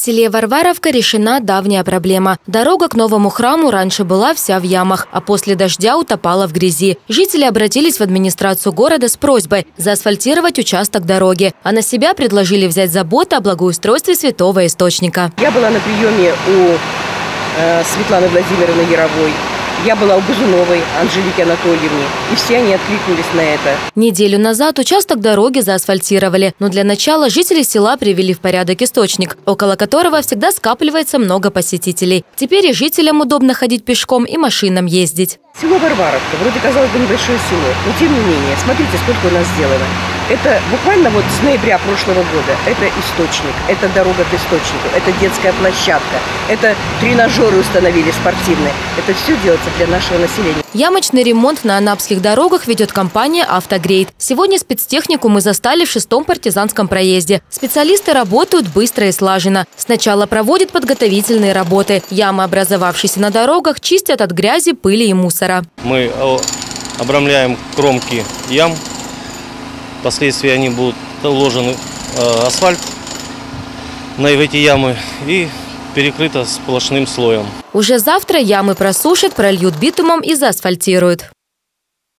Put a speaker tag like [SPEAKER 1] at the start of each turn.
[SPEAKER 1] селе Варваровка решена давняя проблема. Дорога к новому храму раньше была вся в ямах, а после дождя утопала в грязи. Жители обратились в администрацию города с просьбой заасфальтировать участок дороги, а на себя предложили взять заботу о благоустройстве святого источника.
[SPEAKER 2] Я была на приеме у Светланы Владимировны Яровой. Я была у Бузуновой Анжелики Анатольевны, и все они откликнулись на это.
[SPEAKER 1] Неделю назад участок дороги заасфальтировали, но для начала жители села привели в порядок источник, около которого всегда скапливается много посетителей. Теперь и жителям удобно ходить пешком и машинам ездить.
[SPEAKER 2] Село Варваровка, вроде казалось бы небольшое село, но тем не менее, смотрите, сколько у нас сделано. Это буквально вот с ноября прошлого года. Это источник, это дорога к источнику, это детская площадка, это тренажеры установили спортивные. Это все делается для нашего населения.
[SPEAKER 1] Ямочный ремонт на анапских дорогах ведет компания «Автогрейд». Сегодня спецтехнику мы застали в 6-м партизанском проезде. Специалисты работают быстро и слаженно. Сначала проводят подготовительные работы. Ямы, образовавшиеся на дорогах, чистят от грязи, пыли и мусора.
[SPEAKER 3] Мы обрамляем кромки ям. Впоследствии они будут уложены асфальт на эти ямы и перекрыто сплошным слоем.
[SPEAKER 1] Уже завтра ямы просушат, прольют битумом и заасфальтируют.